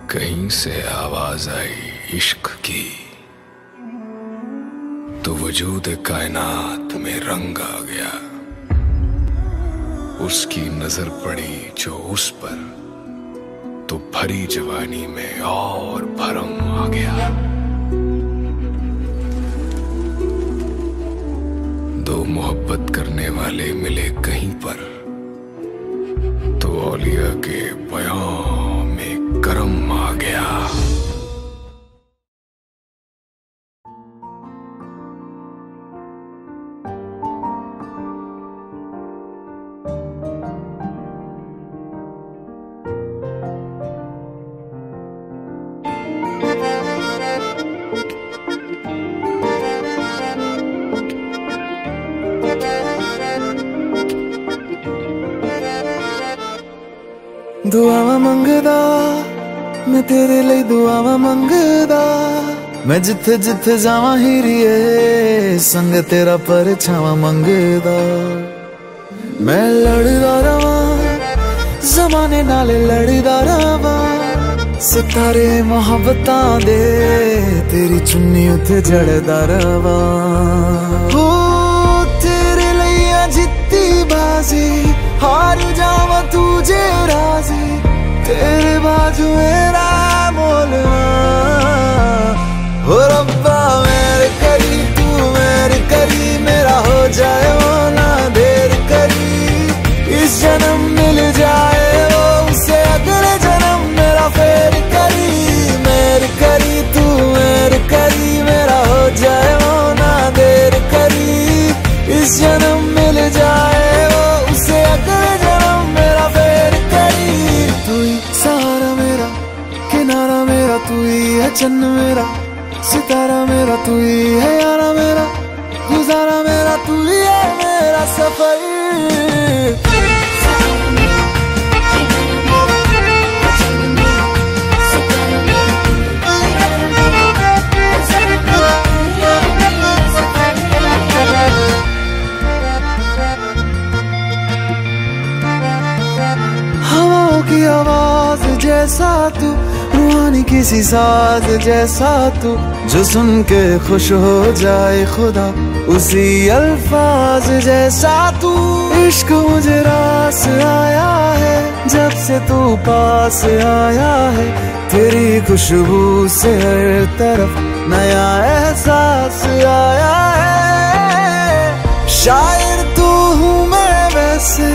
कहीं से आवाज आई इश्क की, तो वजूद कायनात में रंग आ गया। उसकी नजर पड़ी जो उस पर, तो भरी जवानी में और भरम आ गया। दो मोहब्बत करने वाले मिले कहीं पर, तो औलिया के बयां में करम आ गया। दुआवां मंगदा मैं तेरे लिए, दुआवां मंगदा मैं जिथे जिथे जावां हीरिए, संग तेरा परछावां मंगदा। मैं लड़दा रवां ज़माने नाल, लड़दा रवां सितारे मोहब्बतां दे, तेरी चुन्नी उते जड़दा रवां। हो तेरे लिए जित्ती बाजी, हार जावां तुझे राजी, तेरे बाजू मेरा मोलवा। हो रब्बा मेरे करी, तू मेरे करी, मेरा हो जाए वो ना देर करी। इस जन्म मिल जाए वो उसे अगले जन्म मेरा फेर करी। मेरे करी तू मेरे करी, मेरा हो जाए वो ना देर करी। इस जन्म मिल जाए वो उसे अगले जन्म मेरा फेर करी। तू ही सहारा मेरा, किनारा मेरा, तू ही है चन्न मेरा, सितारा मेरा, तू ही है यारा मेरा, गुजारा मेरा, तू ही है मेरा सफर। हवाओं की आवाज जैसा तू, रूहानी किसी साज जैसा तू, जो सुन के खुश हो जाए खुदा उसी अल्फाज जैसा तू। इश्क मुझे रास आया है जब से तू पास आया है, तेरी खुशबू से हर तरफ नया एहसास आया है। शायर तू हूँ मैं वैसे,